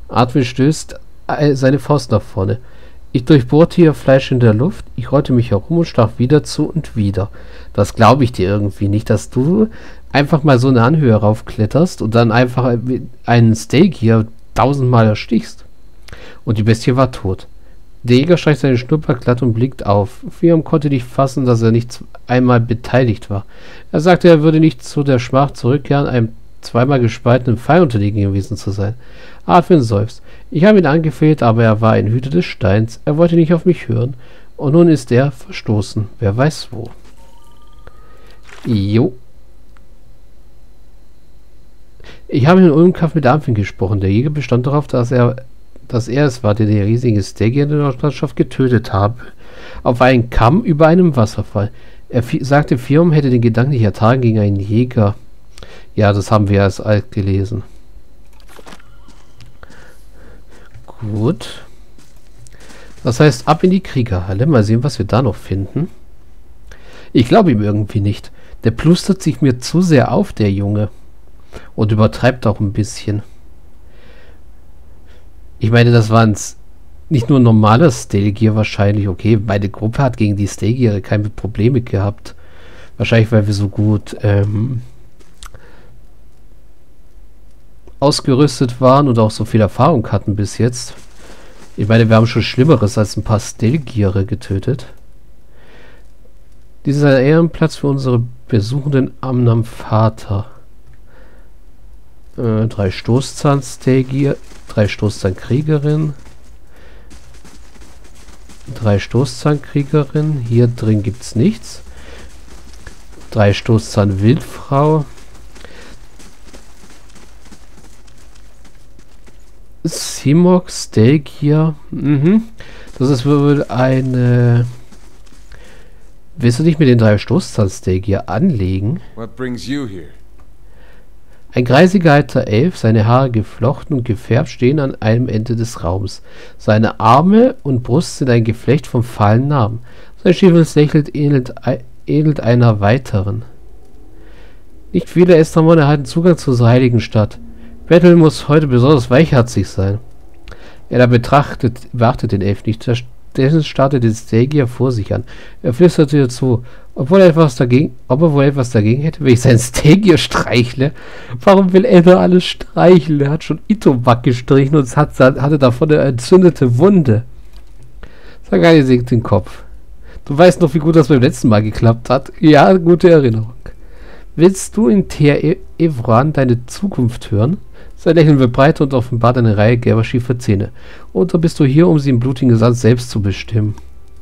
Arthur stößt seine Faust nach vorne. Ich durchbohrte ihr Fleisch in der Luft, ich rollte mich herum und stach wieder zu und wieder. Das glaube ich dir irgendwie nicht, dass du einfach mal so eine Anhöhe raufkletterst und dann einfach einen Steak hier 1000-mal erstichst. Und die Bestie war tot. Der Jäger streicht seine Schnurrbart glatt und blickt auf. Fiam konnte nicht fassen, dass er nicht einmal beteiligt war. Er sagte, er würde nicht zu der Schmach zurückkehren, einem zweimal gespaltenen Pfeil unterlegen gewesen zu sein. Arthur seufzt. Ich habe ihn angefleht, aber er war ein Hüter des Steins. Er wollte nicht auf mich hören. Und nun ist er verstoßen. Wer weiß wo. Jo. Ich habe in Ulmkampf mit Amphin gesprochen. Der Jäger bestand darauf, dass er es war, der die riesige Stegie in der Nordlandschaft getötet habe. Auf einen Kamm über einem Wasserfall. Er sagte, Fiam hätte den Gedanken nicht ertragen gegen einen Jäger. Ja, das haben wir als alt gelesen. Gut. Das heißt, ab in die Kriegerhalle. Mal sehen, was wir da noch finden. Ich glaube ihm irgendwie nicht. Der plustert sich mir zu sehr auf, der Junge. Und übertreibt auch ein bisschen. Ich meine, das waren nicht nur normale Stalegear wahrscheinlich. Okay, meine Gruppe hat gegen die Stalegear keine Probleme gehabt. Wahrscheinlich, weil wir so gut ausgerüstet waren und auch so viel Erfahrung hatten bis jetzt. Ich meine, wir haben schon Schlimmeres als ein paar Stalegeare getötet. Dies ist ein Ehrenplatz für unsere besuchenden am Vater. 3 Stoßzahn-Stalegear, 3 Stoßzahn-Kriegerin, 3 Stoßzahn-Kriegerin. Hier drin gibt es nichts. 3 Stoßzahn-Wildfrau. Simok Stalegear. Das ist wohl eine... Willst du dich mit den 3 Stoßzahn-Stalegear anlegen? What brings you here? Ein greisiger alter Elf, seine Haare geflochten und gefärbt, stehen an einem Ende des Raums. Seine Arme und Brust sind ein Geflecht von fahlen Narben. Sein schieferes Lächeln ähnelt einer weiteren. Nicht viele Estramon erhalten Zugang zur heiligen Stadt. Battle muss heute besonders weichherzig sein. Er beachtet den Elf nicht. Stattdessen starrte den Stalegear vor sich an. Er flüsterte ihr zu, ob er wohl etwas dagegen hätte, wenn ich sein Stalegear streichle. Warum will er da alles streicheln? Er hat schon Itomak gestrichen und hatte davon eine entzündete Wunde. Sagai senkt den Kopf. Du weißt noch, wie gut das beim letzten Mal geklappt hat. Ja, gute Erinnerung. Willst du in Teer Evran deine Zukunft hören? Sein Lächeln wird breiter und offenbart eine Reihe gelber schiefer Zähne. Oder bist du hier, um sie im blutigen Sand selbst zu bestimmen?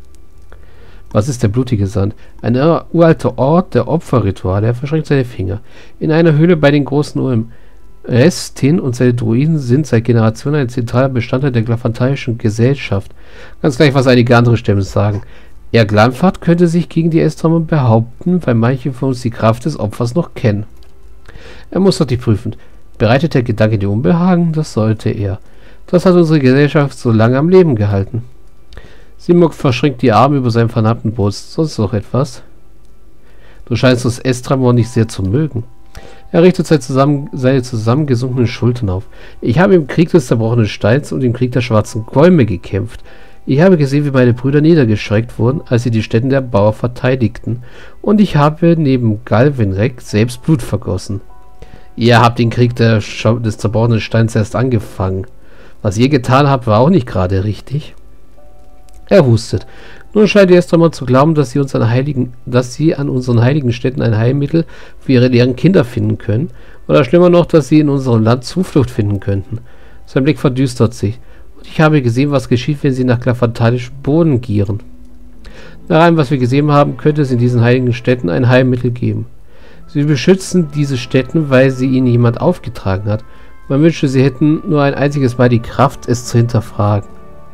Was ist der blutige Sand? Ein uralter Ort der Opferrituale. Er verschränkt seine Finger. In einer Höhle bei den großen Ulmen. Restin und seine Druiden sind seit Generationen ein zentraler Bestandteil der glafantaischen Gesellschaft. Ganz gleich, was einige andere Stimmen sagen. Er Glanfahrt könnte sich gegen die Estramon behaupten, weil manche von uns die Kraft des Opfers noch kennen. Er mustert dich prüfend. Bereitet der Gedanke dir Unbehagen? Das sollte er. Das hat unsere Gesellschaft so lange am Leben gehalten. Simok verschränkt die Arme über seinen vernarbten Brust. Sonst noch etwas? Du scheinst das Estramon nicht sehr zu mögen. Er richtet seine zusammengesunkenen Schultern auf. Ich habe im Krieg des zerbrochenen Steins und im Krieg der schwarzen Gäume gekämpft. Ich habe gesehen, wie meine Brüder niedergeschreckt wurden, als sie die Stätten der Bauer verteidigten. Und ich habe neben Galvenrek selbst Blut vergossen. Ihr habt den Krieg des zerbrochenen Steins erst angefangen. Was ihr getan habt, war auch nicht gerade richtig. Er hustet. Nun scheint die Estramon zu glauben, dass sie an unseren heiligen Städten ein Heilmittel für ihre leeren Kinder finden können. Oder schlimmer noch, dass sie in unserem Land Zuflucht finden könnten. Sein Blick verdüstert sich. Und ich habe gesehen, was geschieht, wenn sie nach glafantalischem Boden gieren. Nach allem, was wir gesehen haben, könnte es in diesen heiligen Städten ein Heilmittel geben. Sie beschützen diese Städten, weil sie ihnen jemand aufgetragen hat. Man wünschte, sie hätten nur ein einziges Mal die Kraft, es zu hinterfragen.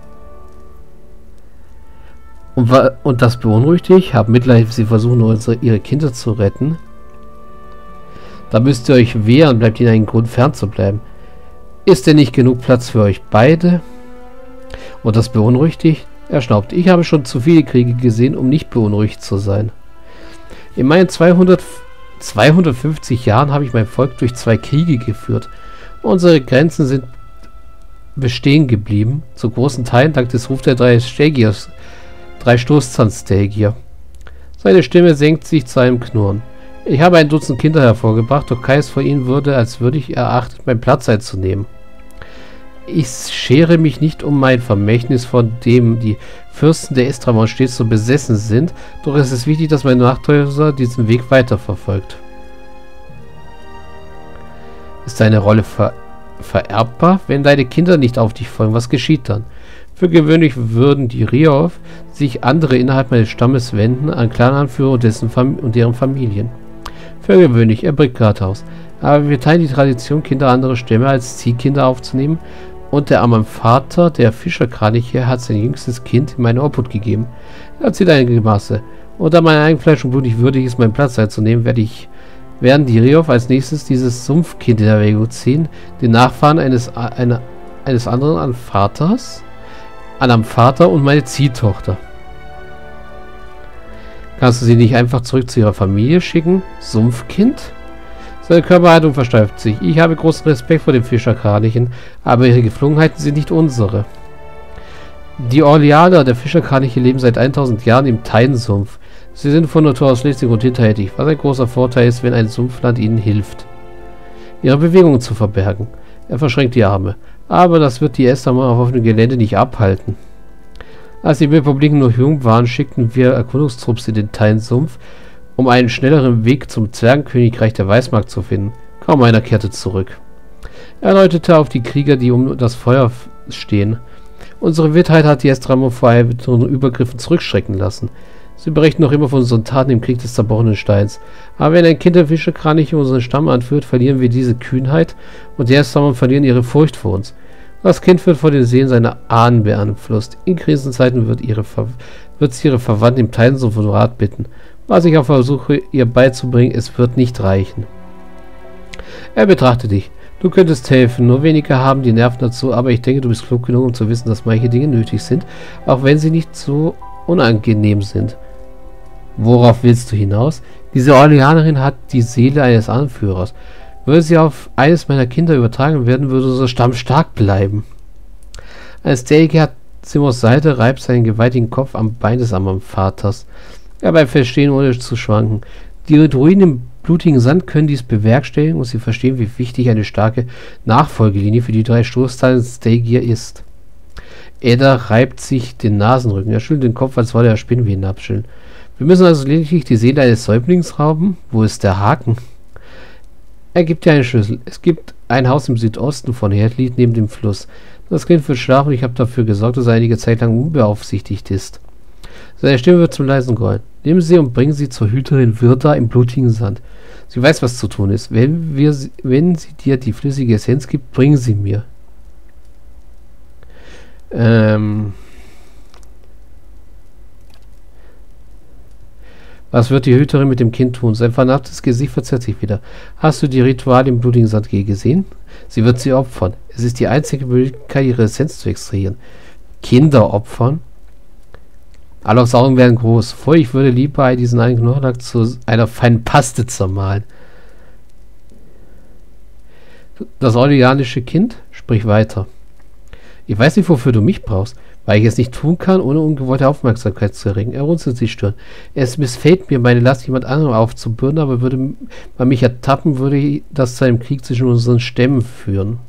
Und das beunruhigt dich? Hab Mitleid, sie versuchen nur ihre Kinder zu retten. Da müsst ihr euch wehren, bleibt ihnen ein Grund fernzubleiben. Ist denn nicht genug Platz für euch beide? Und das beunruhigt dich? Er schnaubt. Ich habe schon zu viele Kriege gesehen, um nicht beunruhigt zu sein. In meinen 250 Jahren habe ich mein Volk durch 2 Kriege geführt. Unsere Grenzen sind bestehen geblieben, zu großen Teilen dank des Rufs der drei Stoßzahnstegier. Seine Stimme senkt sich zu einem Knurren. Ich habe ein Dutzend Kinder hervorgebracht, doch keines von ihnen würde als würdig erachtet, meinen Platz einzunehmen. Ich schere mich nicht um mein Vermächtnis, von dem die Fürsten der Estramon stets so besessen sind, doch es ist wichtig, dass mein Nachfolger diesen Weg weiterverfolgt. Ist deine Rolle vererbbar? Wenn deine Kinder nicht auf dich folgen, was geschieht dann? Für gewöhnlich würden die Riov sich andere innerhalb meines Stammes wenden, an Clananführer und deren Familien. Für gewöhnlich, er bringt gerade aus. Aber wir teilen die Tradition, Kinder anderer Stämme als Ziehkinder aufzunehmen, und der arme Vater, der Fischerkraniche, hat sein jüngstes Kind in meine Obhut gegeben. Er zieht einige Maße. Und da mein Eigenfleisch und Blut nicht würdig ist, meinen Platz einzunehmen, werden die Riov als nächstes dieses Sumpfkind in Erwägung ziehen, den Nachfahren eines anderen an am Vater und meine Ziehtochter. Kannst du sie nicht einfach zurück zu ihrer Familie schicken? Sumpfkind? Seine Körperhaltung versteift sich. Ich habe großen Respekt vor den Fischerkranichen, aber ihre Geflogenheiten sind nicht unsere. Die Orleaner der Fischerkraniche leben seit 1000 Jahren im Teidensumpf. Sie sind von Natur aus listig und hinterhältig, was ein großer Vorteil ist, wenn ein Sumpfland ihnen hilft, ihre Bewegungen zu verbergen. Er verschränkt die Arme. Aber das wird die Estramon auf offenem Gelände nicht abhalten. Als die Republiken noch jung waren, schickten wir Erkundungstrupps in den Teidensumpf, um einen schnelleren Weg zum Zwergenkönigreich der Weißmark zu finden. Kaum einer kehrte zurück. Er deutete auf die Krieger, die um das Feuer stehen. Unsere Wildheit hat die Estramon vor weiteren Übergriffen zurückschrecken lassen. Sie berichten noch immer von unseren Taten im Krieg des zerbrochenen Steins. Aber wenn ein Kind der Fischerkraniche unseren Stamm anführt, verlieren wir diese Kühnheit und die Estramon verlieren ihre Furcht vor uns. Das Kind wird vor den Seelen seiner Ahnen beeinflusst. In Krisenzeiten wird sie ihre Verwandten im Teidensumpf um Rat bitten. Was ich auch versuche, ihr beizubringen, es wird nicht reichen. Er betrachtet dich. Du könntest helfen, nur wenige haben die Nerven dazu, aber ich denke, du bist klug genug, um zu wissen, dass manche Dinge nötig sind, auch wenn sie nicht so unangenehm sind. Worauf willst du hinaus? Diese Orleanerin hat die Seele eines Anführers. Würde sie auf eines meiner Kinder übertragen werden, würde unser Stamm stark bleiben. Ein Steige hat Simons Seite, reibt seinen gewaltigen Kopf am Bein des armen Vaters. Er bleibt verstehen, ohne zu schwanken. Die Druiden im blutigen Sand können dies bewerkstelligen und sie verstehen, wie wichtig eine starke Nachfolgelinie für die drei Stoßzahlen Stegier ist. Edda reibt sich den Nasenrücken. Er schüttelt den Kopf, als wolle er Spinnweben abschütteln. Wir müssen also lediglich die Seele eines Säuglings rauben? Wo ist der Haken? Er gibt dir einen Schlüssel. Es gibt ein Haus im Südosten von Herdlied neben dem Fluss. Das Kind wird schlafen und ich habe dafür gesorgt, dass er einige Zeit lang unbeaufsichtigt ist. Seine Stimme wird zum leisen Grollen. Nehmen Sie und bringen Sie zur Hüterin Wirda im blutigen Sand. Sie weiß, was zu tun ist. Wenn sie dir die flüssige Essenz gibt, bringen sie mir. Was wird die Hüterin mit dem Kind tun? Sein vernarbtes Gesicht verzerrt sich wieder. Hast du die Rituale im blutigen Sand gesehen? Sie wird sie opfern. Es ist die einzige Möglichkeit, ihre Essenz zu extrahieren. Kinder opfern? Allochs Augen werden groß. Ich würde lieber diesen einen Knochenhack zu einer feinen Paste zermahlen. Das orleanische Kind? Sprich weiter. Ich weiß nicht, wofür du mich brauchst, weil ich es nicht tun kann, ohne ungewollte Aufmerksamkeit zu erregen. Er runzelt die Stirn. Es missfällt mir, meine Last jemand anderem aufzubürden, aber würde man mich ertappen, würde das zu einem Krieg zwischen unseren Stämmen führen.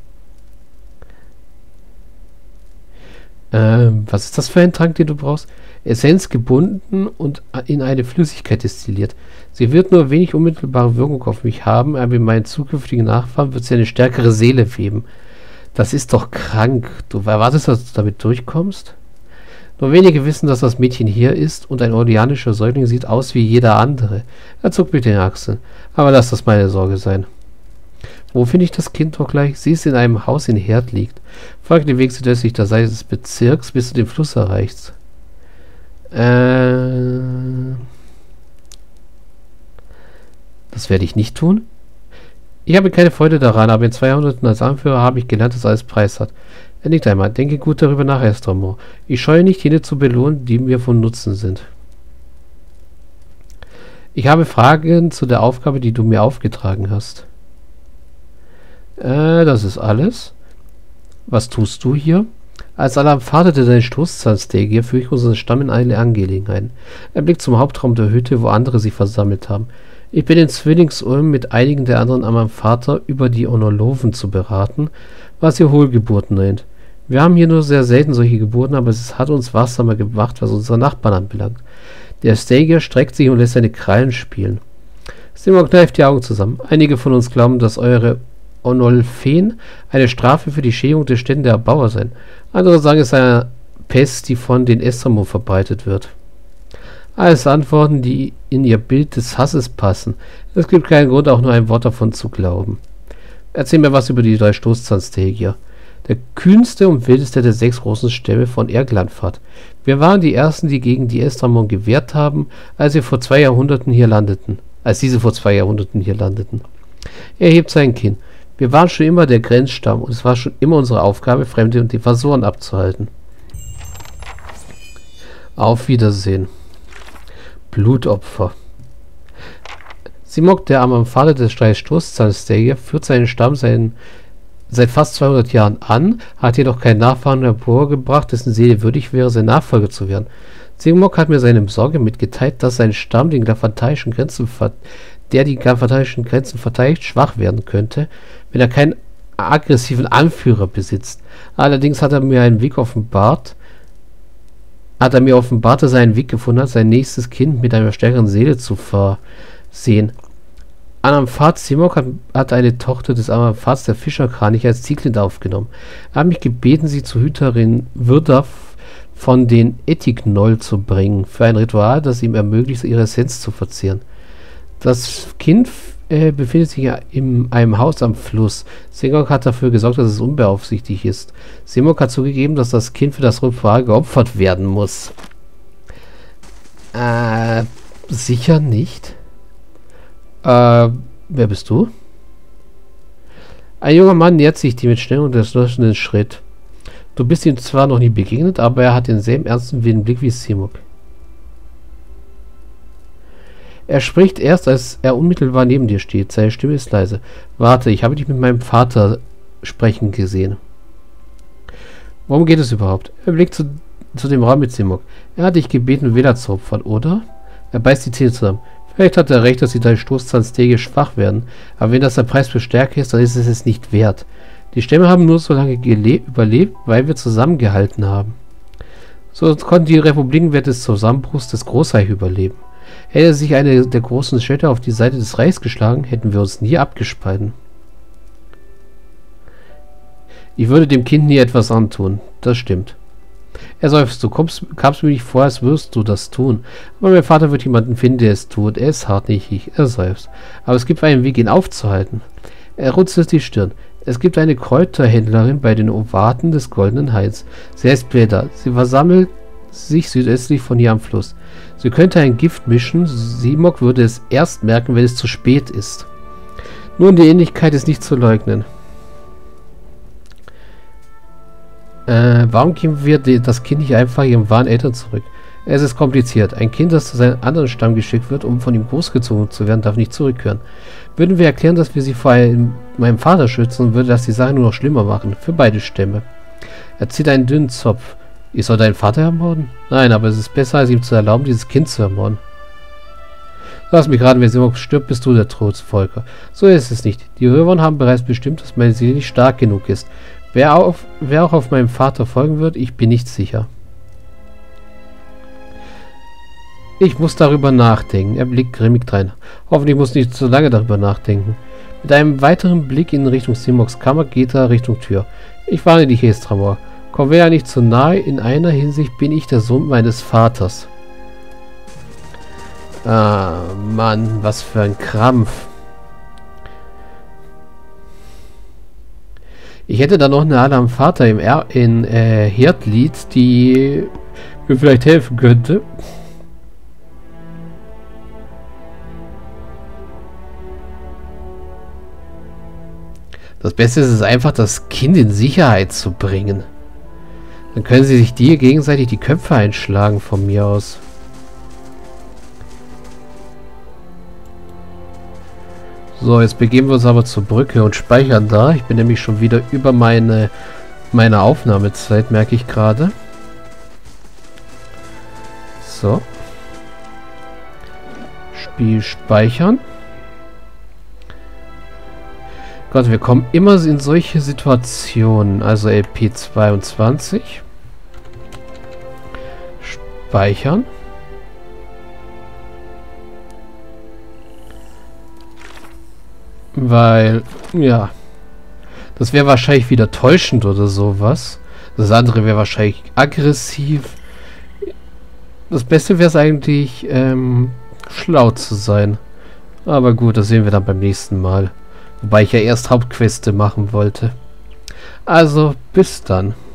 Was ist das für ein Trank, den du brauchst? Essenz gebunden und in eine Flüssigkeit destilliert. Sie wird nur wenig unmittelbare Wirkung auf mich haben, aber in meinen zukünftigen Nachfahren wird sie eine stärkere Seele weben. Das ist doch krank. Du erwartest, dass du damit durchkommst? Nur wenige wissen, dass das Mädchen hier ist und ein orleanischer Säugling sieht aus wie jeder andere. Er zuckt mit den Achseln. Aber lass das meine Sorge sein. Wo finde ich das Kind doch gleich? Sie ist in einem Haus in Herd liegt. Folge den Weg südöstlich der Seite des Bezirks, bis du den Fluss erreichst. Das werde ich nicht tun. Ich habe keine Freude daran, aber in 2 Jahrhunderten als Anführer habe ich gelernt, dass alles Preis hat. Er nickt einmal. Denke gut darüber nach, Estramon. Ich scheue nicht, jene zu belohnen, die mir von Nutzen sind. Ich habe Fragen zu der Aufgabe, die du mir aufgetragen hast. Das ist alles. Was tust du hier? Als Alam-Vater der deinen Stoßzahnstegier führe ich unseren Stamm in alle Angelegenheiten. Er blickt zum Hauptraum der Hütte, wo andere sich versammelt haben. Ich bin in Zwillingsulm mit einigen der anderen Alam-Vater über die Onoloven zu beraten, was ihr Hohlgeburten nennt. Wir haben hier nur sehr selten solche Geburten, aber es hat uns wachsamer gemacht, was unsere Nachbarn anbelangt. Der Stegier streckt sich und lässt seine Krallen spielen. Simon kneift die Augen zusammen. Einige von uns glauben, dass eure Onolfen eine Strafe für die Schädigung der Städte der Erbauer seien. Andere sagen, es sei eine Pest, die von den Estramo verbreitet wird. Alles Antworten, die in ihr Bild des Hasses passen. Es gibt keinen Grund, auch nur ein Wort davon zu glauben. Erzähl mir was über die 3 Stoßzahnstegier. Der kühnste und wildeste der 6 großen Stämme von Erglandfahrt. Wir waren die Ersten, die gegen die Estramon gewehrt haben, als diese vor 2 Jahrhunderten hier landeten. Er hebt sein Kinn. Wir waren schon immer der Grenzstamm und es war schon immer unsere Aufgabe, Fremde und Invasoren abzuhalten. Auf Wiedersehen. Blutopfer. Simok, der Alam-Vater des 3 Stoßzahnstegier, führt seinen Stamm seit fast 200 Jahren an, hat jedoch keinen Nachfahren hervorgebracht, dessen Seele würdig wäre, sein Nachfolger zu werden. Simok hat mir seine Sorge mitgeteilt, dass sein Stamm die glafantaischen Grenzen verteidigt, schwach werden könnte, wenn er keinen aggressiven Anführer besitzt. Allerdings hat er mir offenbart, dass er einen Weg gefunden hat, sein nächstes Kind mit einer stärkeren Seele zu versehen. Alam-Fat Simok hat eine Tochter des Alam-Fats, der Fischerkranich, als Zielkind aufgenommen. Er hat mich gebeten, sie zur Hüterin Wirda von den Ethiknoll zu bringen, für ein Ritual, das ihm ermöglicht, ihre Essenz zu verzehren. Das Kind befindet sich in einem Haus am Fluss. Simok hat dafür gesorgt, dass es unbeaufsichtigt ist. Simok hat zugegeben, dass das Kind für das Ritual geopfert werden muss. Sicher nicht. Wer bist du? Ein junger Mann nähert sich dir mit schnellem und entschlossenen Schritt. Du bist ihm zwar noch nie begegnet, aber er hat denselben ernsten, wilden Blick wie Simok. Er spricht erst, als er unmittelbar neben dir steht. Seine Stimme ist leise. Warte, ich habe dich mit meinem Vater sprechen gesehen. Worum geht es überhaupt? Er blickt zu dem Raum mit Simok. Er hat dich gebeten, Wähler zu opfern, oder? Er beißt die Zähne zusammen. Vielleicht hat er recht, dass die 3 Stoßzahnstegier schwach werden, aber wenn das der Preis für Stärke ist, dann ist es es nicht wert. Die Stämme haben nur so lange überlebt, weil wir zusammengehalten haben. So konnten die Republiken während des Zusammenbruchs des Großreich überleben. Hätte sich eine der großen Städte auf die Seite des Reichs geschlagen, hätten wir uns nie abgespalten. Ich würde dem Kind nie etwas antun, das stimmt. Er seufzt, du kamst mir nicht vor, als würdest du das tun. Aber mein Vater wird jemanden finden, der es tut. Er ist hartnäckig, er seufzt. Aber es gibt einen Weg, ihn aufzuhalten. Er runzelt die Stirn. Es gibt eine Kräuterhändlerin bei den Ovaten des Goldenen Hains. Sie heißt Bleda. Sie versammelt sich südöstlich von hier am Fluss. Sie könnte ein Gift mischen. Simok würde es erst merken, wenn es zu spät ist. Nun, die Ähnlichkeit ist nicht zu leugnen. Warum geben wir das Kind nicht einfach ihren wahren Eltern zurück? Es ist kompliziert. Ein Kind, das zu seinem anderen Stamm geschickt wird, um von ihm großgezogen zu werden, darf nicht zurückkehren. Würden wir erklären, dass wir sie vor meinem Vater schützen, würde das die Sache nur noch schlimmer machen. Für beide Stämme. Er zieht einen dünnen Zopf. Ich soll deinen Vater ermorden? Nein, aber es ist besser, als ihm zu erlauben, dieses Kind zu ermorden. Lass mich raten, wenn Simok stirbt, bist du der Todesvolker. So ist es nicht. Die Römer haben bereits bestimmt, dass meine Seele nicht stark genug ist. Wer auch auf meinem Vater folgen wird, ich bin nicht sicher. Ich muss darüber nachdenken. Er blickt grimmig drein. Hoffentlich muss nicht so lange darüber nachdenken. Mit einem weiteren Blick in Richtung Simoks Kammer geht er Richtung Tür. Ich warne dich, Estramor. Komm wer nicht zu nahe, in einer Hinsicht bin ich der Sohn meines Vaters. Ah, Mann, was für ein Krampf. Ich hätte da noch eine Alam-Vater in Herdlied, die mir vielleicht helfen könnte. Das Beste ist es einfach, das Kind in Sicherheit zu bringen. Dann können sie sich dir gegenseitig die Köpfe einschlagen von mir aus. So, jetzt begeben wir uns aber zur Brücke und speichern da. Ich bin nämlich schon wieder über meine meiner Aufnahmezeit, merke ich gerade. So. Spiel speichern. Gott, wir kommen immer in solche Situationen. Also LP22. Speichern. Weil, ja, das wäre wahrscheinlich wieder täuschend oder sowas. Das andere wäre wahrscheinlich aggressiv. Das Beste wäre es eigentlich, schlau zu sein. Aber gut, das sehen wir dann beim nächsten Mal. Wobei ich ja erst Hauptqueste machen wollte. Also, bis dann.